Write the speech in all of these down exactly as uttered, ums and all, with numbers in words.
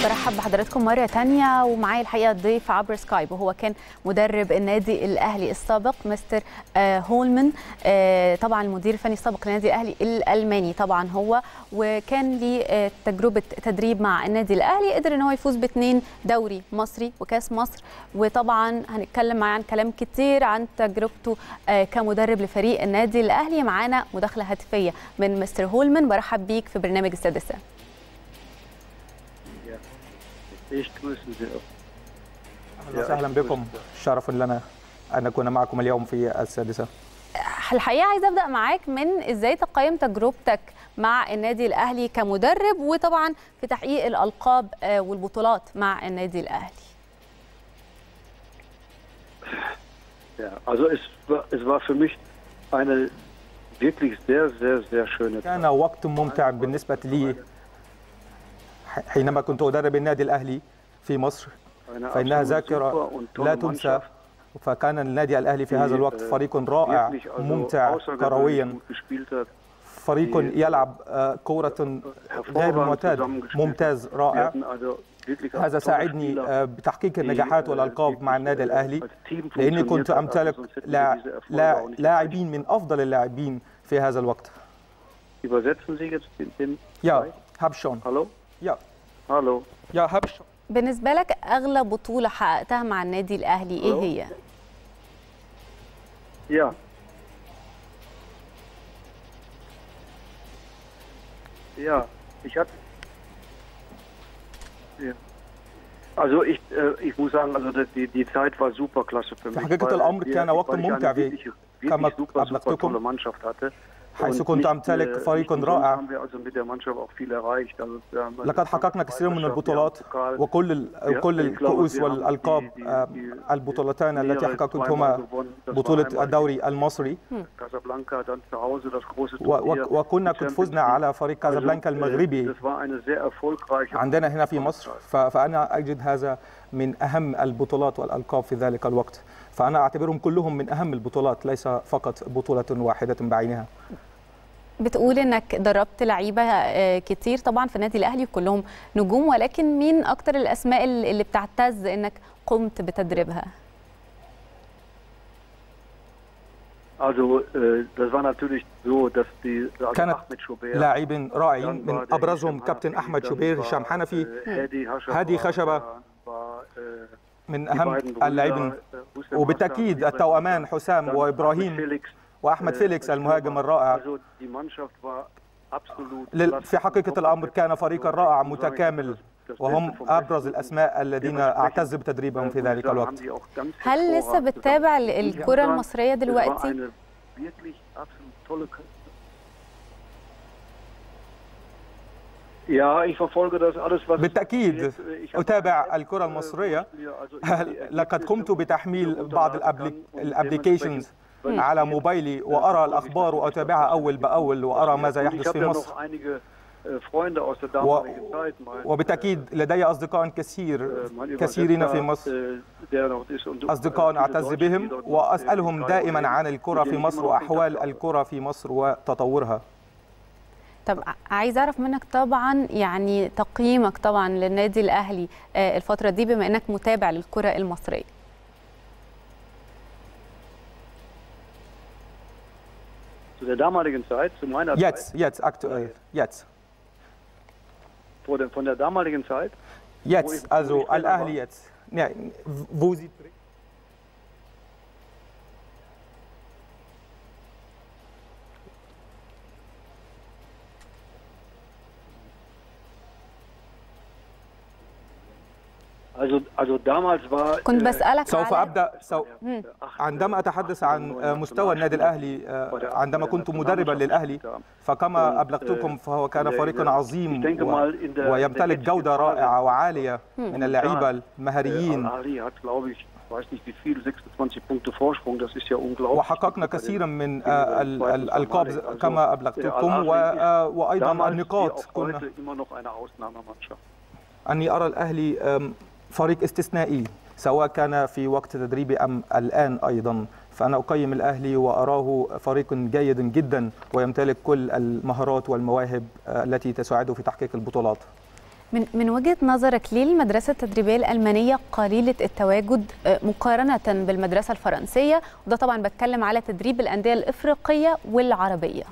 برحب بحضراتكم مرة تانية، ومعايا الحقيقة ضيف عبر سكايب، وهو كان مدرب النادي الأهلي السابق مستر هولمان، طبعا المدير الفني السابق للنادي الأهلي الألماني طبعا هو، وكان ليه تجربة تدريب مع النادي الأهلي، قدر ان هو يفوز باثنين دوري مصري وكاس مصر. وطبعا هنتكلم معاه عن كلام كتير عن تجربته كمدرب لفريق النادي الأهلي. معانا مداخلة هاتفية من مستر هولمان. برحب بيك في برنامج السادسة. أهلا وسهلا بكم، شرف لنا أن نكون معكم اليوم في السادسة. الحقيقة عايزة أبدأ معاك من إزاي تقيم تجربتك مع النادي الأهلي كمدرب، وطبعا في تحقيق الألقاب والبطولات مع النادي الأهلي. Ja, also es war, es war für mich eine wirklich sehr, sehr, sehr schöne Zeit. كان وقت ممتع بالنسبة لي حينما كنت أدرب النادي الأهلي في مصر، فإنها ذاكرة لا تنسى. فكان النادي الأهلي في هذا الوقت فريق رائع ممتع كرويا، فريق يلعب كرة غير معتاد، ممتاز رائع. هذا ساعدني بتحقيق النجاحات والألقاب مع النادي الأهلي، لأني كنت أمتلك لاعبين من أفضل اللاعبين في هذا الوقت. يا هاب شون. Hallo? يا Hallo. يا هاب شون. بالنسبة لك أغلى بطولة حققتها مع النادي الأهلي إيه هي؟ Ja. Ja, ich hatte. Ja. Also ich, äh, ich muss sagen, also die, die Zeit war super klasse für mich. في حقيقة الأمر كان وقت ممتع في كما أبلغتكم، حيث كنت أمتلك فريق رائع. لقد حققنا كثير من البطولات وكل كل الكؤوس والألقاب. البطولتان التي حققتهما بطولة الدوري المصري، وكنا قد فزنا على فريق كازابلانكا المغربي عندنا هنا في مصر. فأنا أجد هذا من أهم البطولات والألقاب في ذلك الوقت، فأنا أعتبرهم كلهم من أهم البطولات، ليس فقط بطولة واحدة بعينها. بتقول انك دربت لعيبه كتير طبعا في النادي الاهلي وكلهم نجوم، ولكن مين اكتر الاسماء اللي بتعتز انك قمت بتدريبها؟ كانت لاعبين رائعين، من ابرزهم كابتن احمد شوبير، هشام حنفي، هادي خشبه، من اهم اللاعبين، وبالتاكيد التوأمان حسام وابراهيم وأحمد فيليكس المهاجم الرائع. في حقيقة الأمر كان فريقا رائع متكامل، وهم أبرز الأسماء الذين أعتز بتدريبهم في ذلك الوقت. هل لسه بتتابع الكرة المصرية دلوقتي؟ بالتأكيد أتابع الكرة المصرية. لقد قمت بتحميل بعض الابليكيشنز على موبايلي وأرى الأخبار وأتابعها أول بأول، وأرى ماذا يحدث في مصر. و... وبالتأكيد لدي أصدقاء كثير كثيرين في مصر، أصدقاء أعتز بهم وأسألهم دائما عن الكرة في مصر وأحوال الكرة في مصر وتطورها. طب عايز أعرف منك طبعا يعني تقييمك طبعا للنادي الأهلي الفترة دي بما أنك متابع للكرة المصرية. Zu der damaligen Zeit, zu meiner jetzt, Zeit? Jetzt, aktuell, jetzt. Von der, von der damaligen Zeit? Jetzt, also Al-Ahli jetzt. Ja, wo sie... Also, also damals war كنت بسألك سوف أبدأ سو... عندما أتحدث عن مستوى النادي الأهلي، عندما كنت مدربا للأهلي، فكما أبلغتكم فهو كان فريق عظيم و... ويمتلك جودة رائعة وعالية من اللعيبة المهاريين، وحققنا كثيرا من الألقاب كما أبلغتكم، و... وأيضا النقاط. كنا أني أرى الأهلي فريق استثنائي، سواء كان في وقت تدريبي أم الآن أيضا. فأنا أقيم الأهلي وأراه فريق جيد جدا ويمتلك كل المهارات والمواهب التي تساعده في تحقيق البطولات. من من وجهة نظرك ليه المدرسة التدريبية الألمانية قليلة التواجد مقارنة بالمدرسة الفرنسية؟ وده طبعا بتكلم على تدريب الأندية الإفريقية والعربية.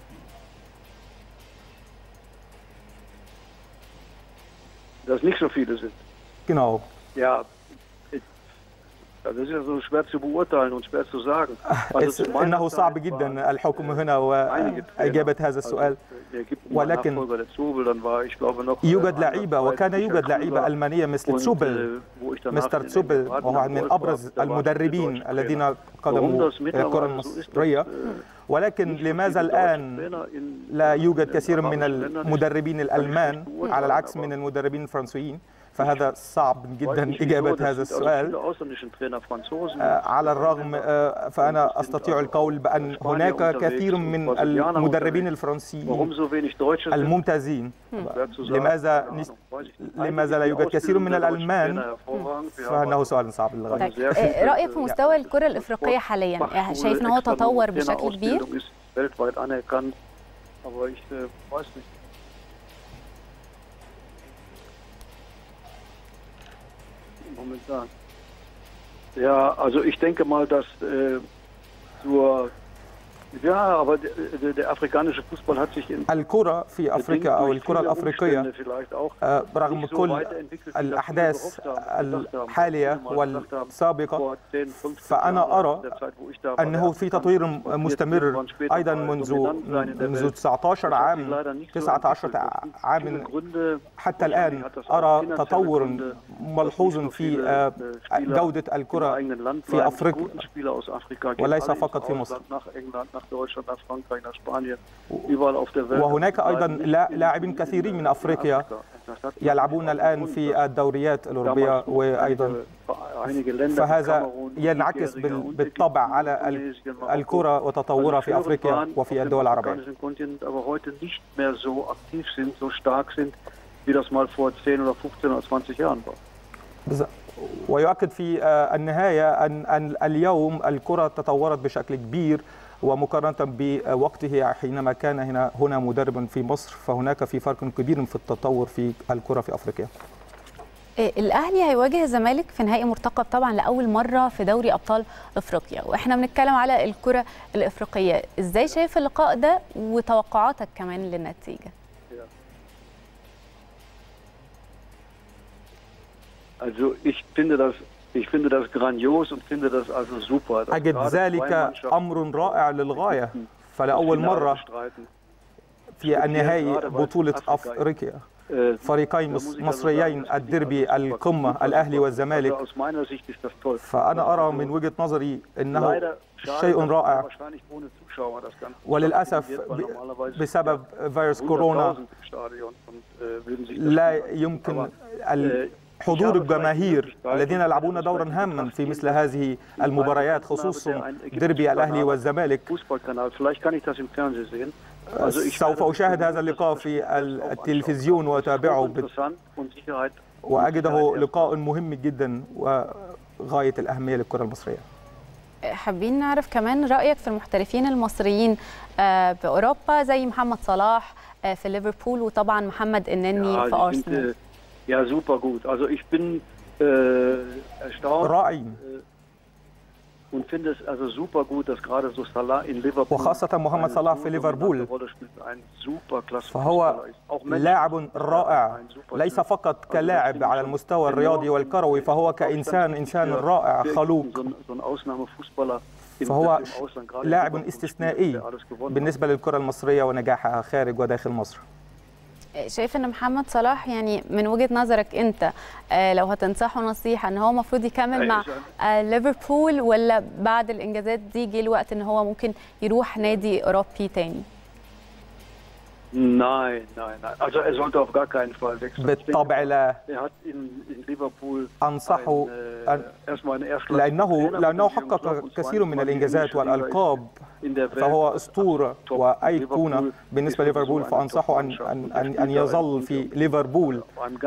Dass nicht so viele sind. Genau. Ja, das ist ja so schwer zu beurteilen und schwer zu sagen. Also إنه صعب جدا الحكم هنا وإجابة هذا السؤال، ولكن يوجد لعيبة وكان يوجد لعيبة ألمانية مثل تسوبل، مستر تسوبل وهو من أبرز المدربين الذين قدموا إلى الكرة المصرية، ولكن لماذا الآن لا يوجد كثير من المدربين الألمان على العكس من المدربين الفرنسيين؟ فهذا صعب جدا إجابة هذا السؤال. على الرغم فأنا أستطيع القول بأن هناك كثير من المدربين الفرنسيين الممتازين. لماذا لماذا لا يوجد كثير من الألمان؟ فإنه سؤال صعب للغاية. رأيك في مستوى الكرة الإفريقية حاليا، شايف أنه تطور بشكل كبير؟ Momentan. Ja, also ich denke mal, dass äh, zur ja, aber der, der afrikanische Fußball hat sich in الكرة في أفريقيا أو الكرة الأفريقية رغم كل الأحداث الحالية والسابقة، فأنا أرى أنه في تطوير مستمر أيضا منذ منذ تسعة عشر عام تسعة عشر عام حتى الآن. أرى تطور ملحوظ في جودة الكرة في أفريقيا وليس فقط في مصر. وهناك أيضا لاعبين كثيرين من أفريقيا يلعبون الآن في الدوريات الأوروبية، وأيضا فهذا ينعكس بالطبع على الكرة وتطورها في أفريقيا وفي الدول العربية. ويؤكد في النهاية أن اليوم الكرة تطورت بشكل كبير، ومقارنة بوقته حينما كان هنا هنا مدربا في مصر فهناك في فرق كبير في التطور في الكرة في أفريقيا. الأهلي هيواجه الزمالك في نهائي مرتقب طبعا لأول مرة في دوري أبطال أفريقيا، وإحنا بنتكلم على الكرة الإفريقية. إزاي شايف اللقاء ده وتوقعاتك كمان للنتيجة؟ Also ich finde das Ich finde das grandios und finde das also super. أجد ذلك أمر رائع للغاية، فلأول مرة في النهائي بطولة أفريقيا فريقين مصريين الديربي القمة الأهلي والزمالك، فأنا أرى من وجهة نظري أنه شيء رائع، وللأسف بسبب فيروس كورونا لا يمكن حضور الجماهير الذين يلعبون دورا هاما في مثل هذه المباريات، خصوصا ديربي الأهلي والزمالك. سوف أشاهد هذا اللقاء في التلفزيون وأتابعه، وأجده لقاء مهم جدا وغاية الأهمية للكرة المصرية. حابين نعرف كمان رأيك في المحترفين المصريين في أوروبا زي محمد صلاح في ليفربول، وطبعا محمد النني في أرسنال. Ja, super gut. Also ich bin äh, erstaunt äh, und finde es also super gut, dass gerade so Salah in Liverpool وخاصة محمد صلاح في ليفربول، فهو لاعب رائع ليس فقط كلاعب على المستوى الرياضي والكروي، فهو كإنسان إنسان رائع خلوق، فهو لاعب استثنائي بالنسبة للكرة المصرية ونجاحها خارج وداخل مصر. شايف ان محمد صلاح يعني من وجهة نظرك انت لو هتنصحه نصيحة ان هو المفروض يكمل مع ليفربول، ولا بعد الانجازات دي جه الوقت ان هو ممكن يروح نادي اوروبي تاني؟ Nein, nein, nein. Also er sollte auf gar keinen Fall wechseln. بالطبع لا. أنصحه لأنه لأنه حقق كثير من الإنجازات والألقاب، فهو أسطورة وأيقونة بالنسبة لليفربول، فأنصحه أن أن أن يظل في ليفربول،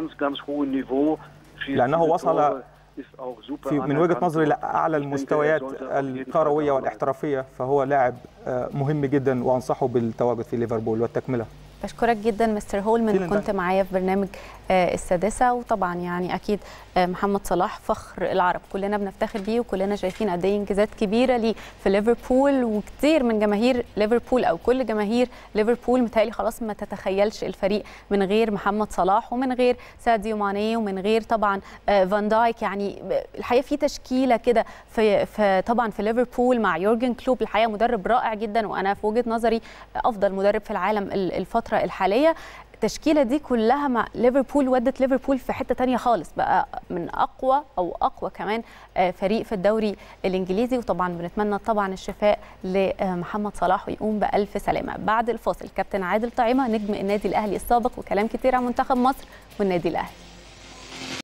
لأنه وصل في من وجهة نظري لأعلى المستويات الكروية والاحترافية، فهو لاعب مهم جدا وأنصحه بالتواجد في ليفربول والتكملة. بشكرك جدا مستر هولمان، كنت معايا في برنامج السادسة. وطبعا يعني أكيد محمد صلاح فخر العرب، كلنا بنفتخر بيه وكلنا شايفين قد ايه انجازات كبيرة ليه في ليفربول، وكتير من جماهير ليفربول أو كل جماهير ليفربول متهيألي خلاص ما تتخيلش الفريق من غير محمد صلاح ومن غير ساديو ماني ومن غير طبعا فان دايك. يعني الحقيقة في تشكيلة كده في, في طبعا في ليفربول مع يورجن كلوب، الحقيقة مدرب رائع جدا، وأنا في وجهة نظري أفضل مدرب في العالم الفترة الحالية. التشكيله دي كلها مع ليفربول ودت ليفربول في حته تانية خالص، بقى من اقوى او اقوى كمان فريق في الدوري الانجليزي. وطبعا بنتمنى طبعا الشفاء لمحمد صلاح ويقوم بالف سلامه. بعد الفاصل كابتن عادل طعيمه نجم النادي الاهلي السابق وكلام كتير عن منتخب مصر والنادي الاهلي.